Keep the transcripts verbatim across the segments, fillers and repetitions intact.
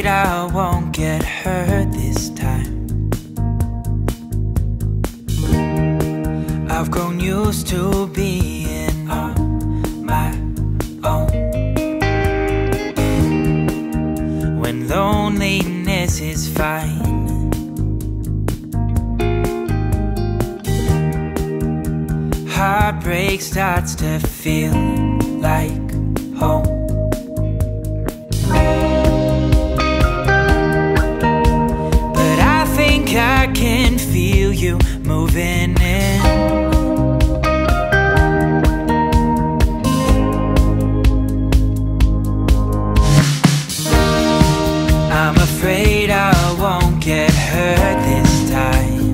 afraid I won't get hurt this time. I've grown used to being on my own. When loneliness is fine, heartbreak starts to feel like home. But I think I can feel you moving in. I'm afraid I won't get hurt this time.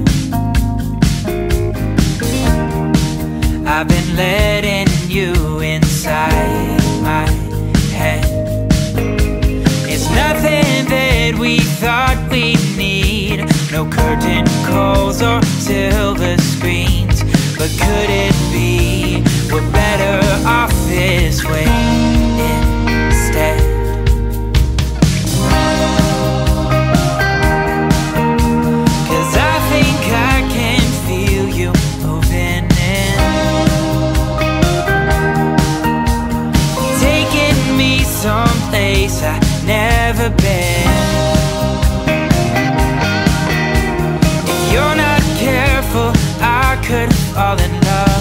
I've been letting you inside my head. It's nothing that we thought we'd need, no curtain calls or silver screens. But could it be we're better off this way instead? Cause I think I can feel you moving in, taking me someplace I've never been. If you're not careful, I could fall in love.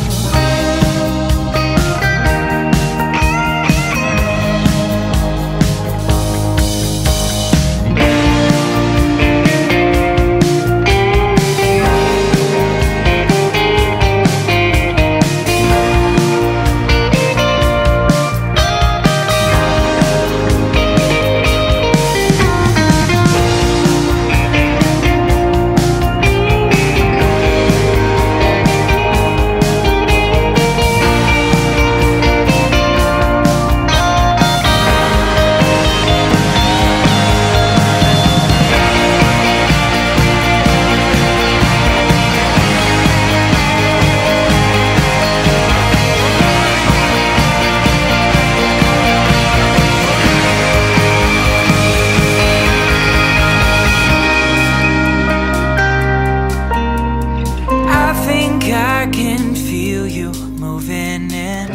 I can feel you moving in,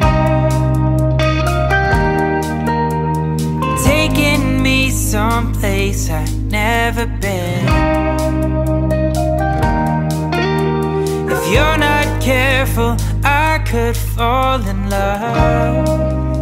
taking me someplace I've never been. If you're not careful, I could fall in love.